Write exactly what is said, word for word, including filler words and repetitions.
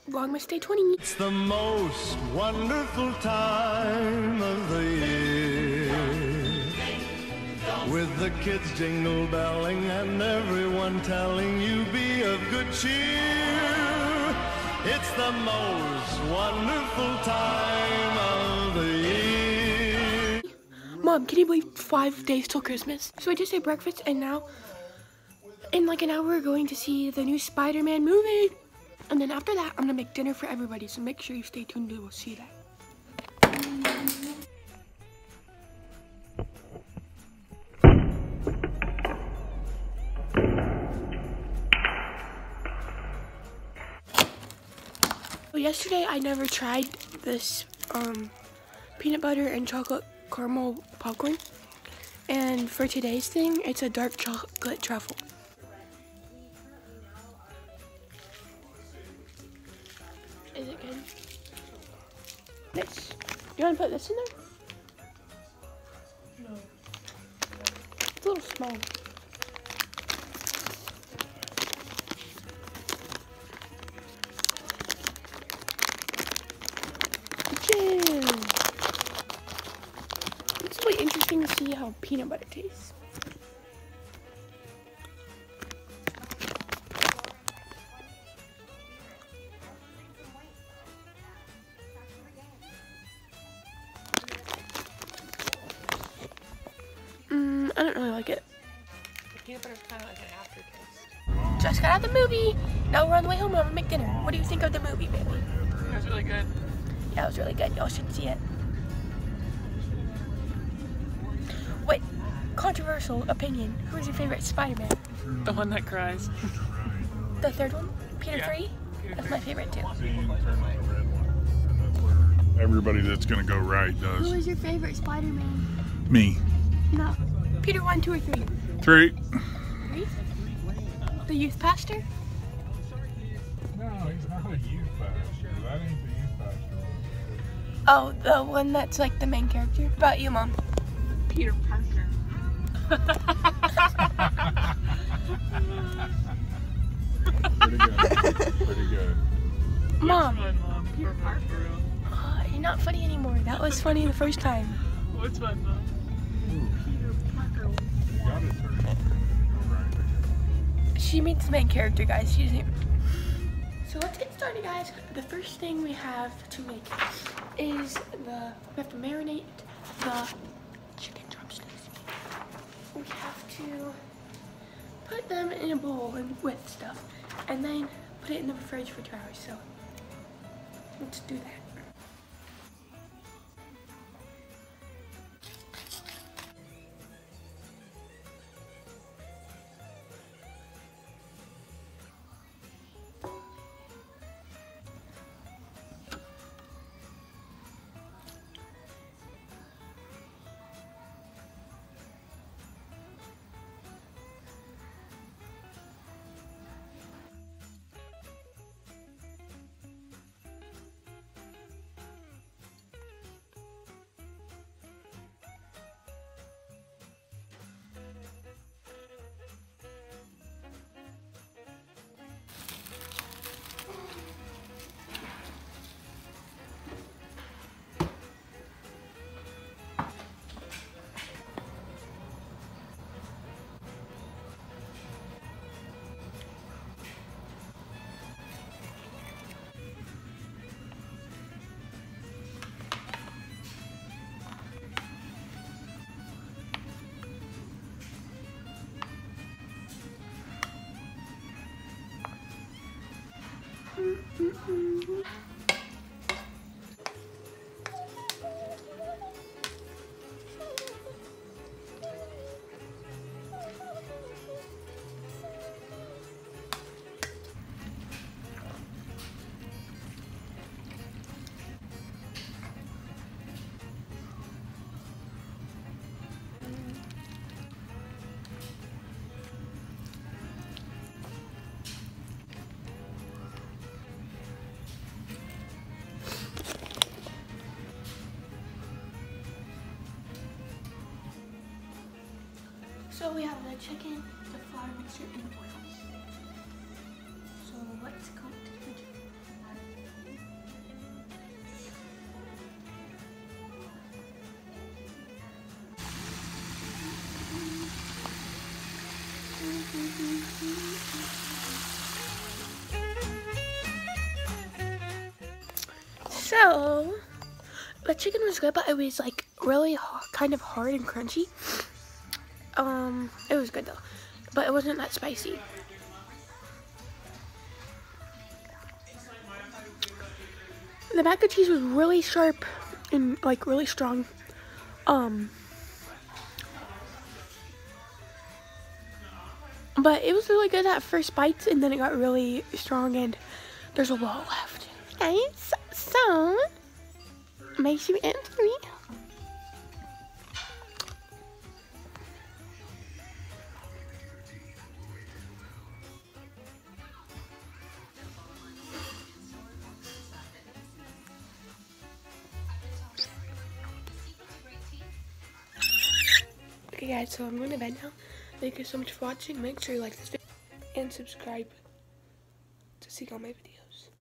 Vlogmas Day twenty. It's the most wonderful time of the year, with the kids jingle belling and everyone telling you be of good cheer. It's the most wonderful time of the year. Mom, can you believe five days till Christmas? So I just ate breakfast and now in like an hour we're going to see the new Spider-Man movie. And then after that, I'm gonna make dinner for everybody, so make sure you stay tuned to see that. So yesterday, I never tried this um, peanut butter and chocolate caramel popcorn. And for today's thing, it's a dark chocolate truffle. Is it good? This. Do you want to put this in there? No. It's a little small. Chill. It's really interesting to see how peanut butter tastes. I don't really like it. The peanut butter is kind of like an aftertaste. Just got out of the movie. Now we're on the way home and I'm gonna make dinner. What do you think of the movie, baby? It was really good. Yeah, it was really good. Y'all should see it. Wait, controversial opinion. Who's your favorite Spider-Man? The one that cries. The third one? Peter Yeah. three? Peter That's three. my favorite too. Everybody that's gonna go right does. Who is your favorite Spider-Man? Me. No. Peter one, two, or three? Three. Three? The youth pastor? No, he's not a youth pastor. That ain't the youth pastor. Oh, the one that's like the main character? What about you, Mom? Peter Parker. Pretty good. Pretty good. Mom. Which one, Mom? Peter Parker. Oh, you're not funny anymore. That was funny the first time. Which one, Mom? Peter Parker. You gotta turn it right. She meets the main character, guys. She doesn't. So let's get started, guys. The first thing we have to make is the, we have to marinate the chicken drumsticks. We have to put them in a bowl and with stuff, and then put it in the fridge for two hours. So let's do that. So we have the chicken, the flour mixture, and the oils. So let's go to the kitchen. So, the chicken was good, but it was like really h- kind of hard and crunchy. Um, it was good though, but it wasn't that spicy. The mac and cheese was really sharp and like really strong. Um, but it was really good at first bites, and then it got really strong, and there's a lot left. Guys, so make sure you answer me. Okay guys, so I'm going to bed now. Thank you so much for watching. Make sure you like this video and subscribe to see all my videos.